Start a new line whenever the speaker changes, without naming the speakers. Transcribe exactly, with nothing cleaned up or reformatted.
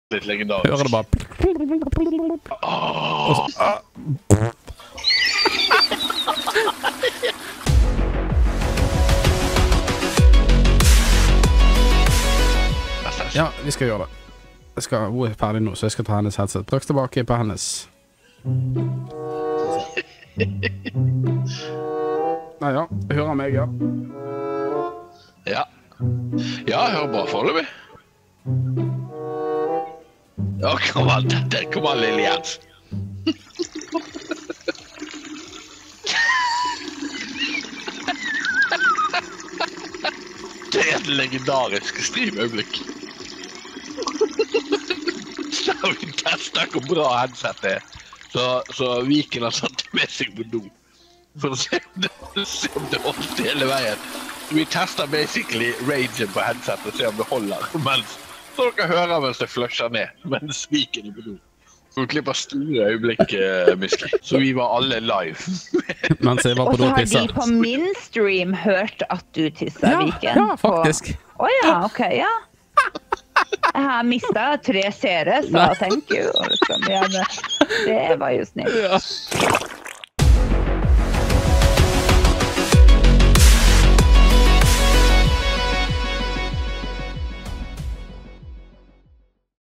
litt legendarisk.
Hører det bare...
Åh.
Så, ah. Ja, vi skal gjøre det. Jeg skal, hun er ferdig nå, så jeg skal ta hennes headset. Prøv tilbake på hennes. Nei, ja. Hører meg, ja.
Ja. Ja, jeg hører bra foreløpig. Ja, kom an, dette, kom an, lille Jens. Det er et legendarisk streamøyeblikk. Så har vi testet hvor bra headset er. Så, så Viken har satt det med seg på do. For å se om det, se om det holdt hele veien. Så vi testet basically rangen på headset og se om det holder. Mens, så dere hører mens det flusher ned, mens Viken er på do. Så vi klipper store øyeblikk, uh, Myski. Så vi var alle live.
Mens jeg var på do og tisset.
Og så har de på min stream hørt at du tisset,
ja,
Viken.
Ja, faktisk.
Åja, oh, ok, ja. Jeg har mistet tre seere, så thank you. Det var jo snill.
Ja.